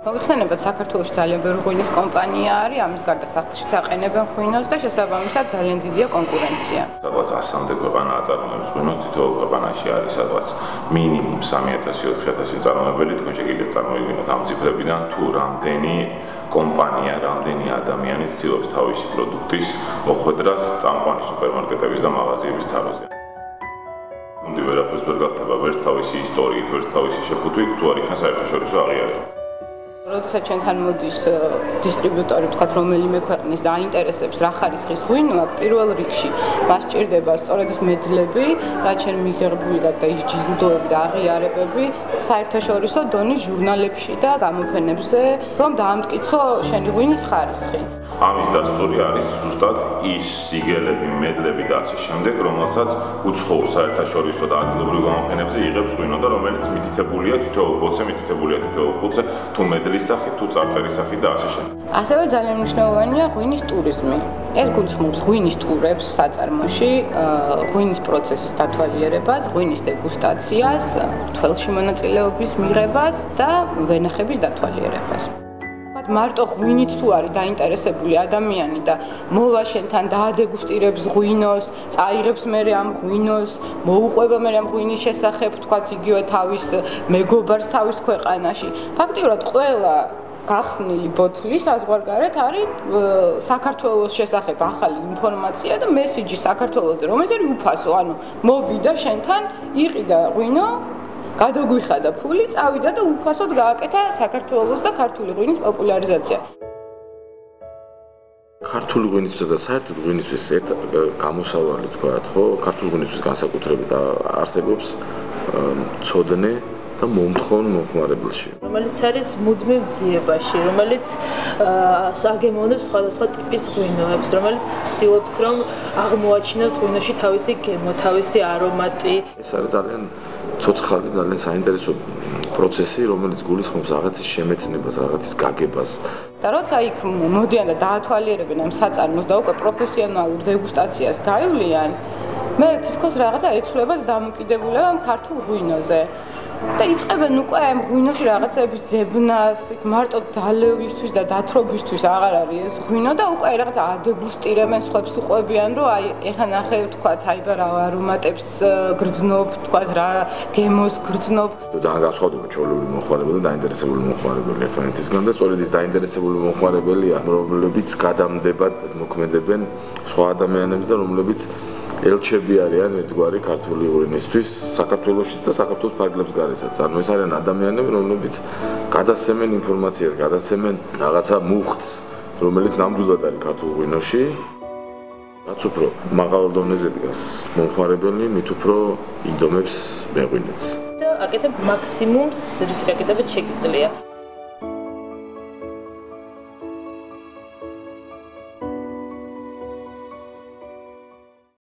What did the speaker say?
მოგეხსენებათ, საქართველოში ძალიან ბევრი ღვინის კომპანია არის, ამის გარდა სახლშიც აყენებენ ღვინოს და შესაბამისად ძალიან დიდია კონკურენცია. სადღაც 100-მდე ქვეყანა აწარმოებს ღვინოს, თითოეულ ქვეყანაში არის სადღაც მინიმუმ 3000-4000 მწარმოებელი, თქვენ შეგიძლიათ წარმოიდგინოთ ამ ციფრებიდან თუ რამდენი კომპანია, რამდენი ადამიანი ცდილობს თავისი პროდუქტის მოხვედრას წამყვანი სუპერმარკეტების და მაღაზიების თაროზე. უნდა ვერაფერს ვერ გახდება ვერც თავისი ისტორიით, ვერც თავისი შეფუთვით, თუ არ იქნა საერთაშორისო აღიარება. როდესაც ჩვენთან მოდის დისტრიბუტორი, თქვათ, რომელიმე ქვეყნის დაინტერესებს რა ხარისხის ღვინო აქვს, პირველ რიგში მას სჭირდება სწორედ ის მედლები, რაც შენ მიღებული გაქვს და ის ჯილდოები და აღიარებები საერთაშორისო დონის ჟურნალებში და გამოფენებზე, რომ დაამტკიცო შენი ღვინის ხარისხი. ამის დასტური არის ზუსტად ის სიგელები, მედლები და ასე შემდეგ, რომელსაც უცხოურ საერთაშორისო და ადგილობრივ გამოფენებზე იღებს ღვინო და რომელიც მითითებულია თითოეულ ბოთლზე, მითითებულია თითოეულ ყუთზე, თუ მედლის სახით, თუ წარწერის სახით და ასე შემდეგ. ასევე ძალიან მნიშვნელოვანია ღვინის ტურიზმი. ეს გულისხმობს ღვინის ტურებს საწარმოში, ღვინის პროცესის დათვალიერებას, ღვინის დეგუსტაციას, მრთველში მონაწილეობის მიღებას და ვენახების დათვალიერებას. მარტო ღვინით თუ არის დაინტერესებული ადამიანი და მოვა შენთან დაადეგუსტირებს ღვინოს, წაიღებს მერე ამ ღვინოს, მოუყვება მერე ამ ღვინის შესახებ, თქვათ იგივე თავის მეგობარს თავის ქვეყანაში. ფაქტიურად ყველა გახსნილი ბოთლი საზღვარგარეთ არის საქართველოს შესახებ ახალი ინფორმაცია და მესიჯი საქართველოზე, რომელიც არის უფასო, ანუ მოვიდა შენთან, იყიდა ღვინო, გადაგვიხადა ფული, წავიდა და უფასოდ გააკეთა საქართველოს და ქართული ღვინის პოპულარიზაცია. ქართული ღვინისთვის და საერთოდ ღვინისთვის ერთ გამოსავალი თქვათ, ხო, ქართული ღვინისთვის განსაკუთრებით არსებობს ცოდნე და მომთხოვნ მომხმარებელში. რომელიც არის მუდმივ ძიებაში, რომელიც აგემოვნებს სხვადასხვა ტიპის ღვინოებს, რომელიც ცდილობს რომ აღმოაჩინოს ღვინოში თავისი გემო, თავისი არომატი. ეს არის ძალიან ცოცხალი, ძალიან საინტერესო პროცესი, რომელიც გულისხმობს რაღაცის შემეცნებას, რაღაცის გაგებას. და როცა იქ მოდიან და დაათვალიერებენ ამ საწარმოს და უკვე პროფესიონალურ დეგუსტაციას გაივლიან, მე თითქოს რაღაცა ეცვლებათ დამოკიდებულება ამ ქართულ ღვინოზე. და იწყებენ უკვე ამ ღვინოში რაღაცების ძებნას, მარტო დალევისთვის და დათრობისთვის აღარ არის ეს ღვინო და უკვე რაღაცა ადეგუსტირებენ, სხვებს უყვებიან, რომ აი ეხლა ნახე, თქვათ, აი რა არომატებს გრძნობ, თქვათ, რა გემოს გრძნობ. ძალიან განსხვავდება ჩვეულებრივი მომხმარებელი და დაინტერესებული მომხმარებელი ერთმანეთისგან და სწორედ ის დაინტერესებული მომხმარებელია, რომლებიც გადამდებად მოქმედებენ სხვა ადამიანებს და რომლებიც ელჩები არიან ერთგვარი ქართული ღვინისთვის საქართველოშიც და საქართველოს ფარგლებს გარესაც. ანუ ეს არიან ადამიანები, რომლებიც გადასცემენ ინფორმაციას, გადასცემენ რაღაცა მუხტს, რომელიც ნამდვილად არის ქართულ ღვინოში. რაც უფრო მაღალ დონეზე დგას მომხმარებელი, მით უფრო იდომებს მეღვინეთს. და აკეთებ მაქსიმუმს, რის გაკეთებით შეგიძლია.